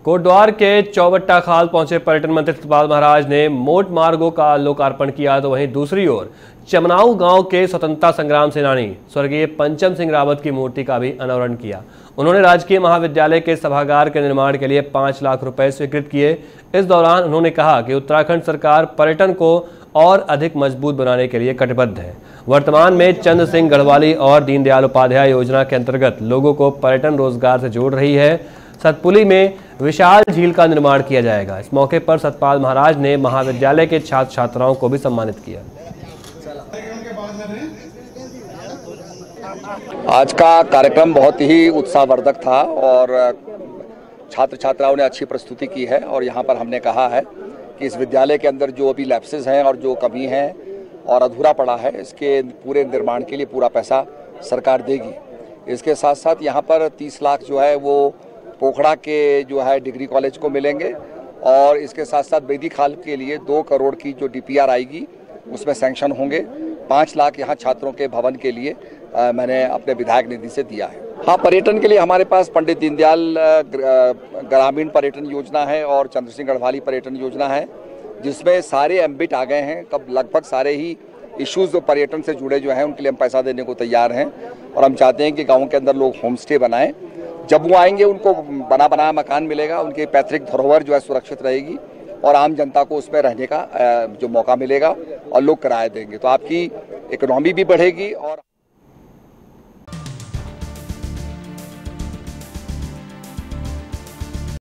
कोटद्वार के चौबट्टा खाल पहुंचे पर्यटन मंत्री सतपाल महाराज ने मोट मार्गों का लोकार्पण किया, तो वहीं दूसरी ओर चमनाऊ गांव के स्वतंत्रता संग्राम सेनानी स्वर्गीय पंचम सिंह रावत की मूर्ति का भी अनावरण किया। उन्होंने राजकीय महाविद्यालय के सभागार के निर्माण के लिए 5 लाख रुपए स्वीकृत किए। इस दौरान उन्होंने कहा कि उत्तराखंड सरकार पर्यटन को और अधिक मजबूत बनाने के लिए कटिबद्ध है। वर्तमान में चंद्र सिंह गढ़वाली और दीनदयाल उपाध्याय योजना के अंतर्गत लोगों को पर्यटन रोजगार से जोड़ रही है। सतपुली में विशाल झील का निर्माण किया जाएगा। इस मौके पर सतपाल महाराज ने महाविद्यालय के छात्र छात्राओं को भी सम्मानित किया। आज का कार्यक्रम बहुत ही उत्साहवर्धक था और छात्र छात्राओं ने अच्छी प्रस्तुति की है और यहाँ पर हमने कहा है कि इस विद्यालय के अंदर जो अभी लैप्सेस हैं और जो कमी है और अधूरा पड़ा है, इसके पूरे निर्माण के लिए पूरा पैसा सरकार देगी। इसके साथ साथ यहाँ पर 30 लाख जो है वो पोखड़ा के जो है डिग्री कॉलेज को मिलेंगे और इसके साथ साथ बेदी खाल के लिए 2 करोड़ की जो DPR आएगी उसमें सैंक्शन होंगे। 5 लाख यहाँ छात्रों के भवन के लिए मैंने अपने विधायक निधि से दिया है। हाँ, पर्यटन के लिए हमारे पास पंडित दीनदयाल ग्रामीण पर्यटन योजना है और चंद्र सिंह गढ़वाली पर्यटन योजना है, जिसमें सारे एम्बिट आ गए हैं। कब लगभग सारे ही इश्यूज जो पर्यटन से जुड़े जो हैं उनके लिए हम पैसा देने को तैयार हैं और हम चाहते हैं कि गाँव के अंदर लोग होम स्टे बनाएं। जब वो आएंगे उनको बना बनाया मकान मिलेगा, उनकी पैतृक धरोहर जो है सुरक्षित रहेगी और आम जनता को उसमें रहने का जो मौका मिलेगा और लोग किराया देंगे, तो आपकी इकोनॉमी भी बढ़ेगी और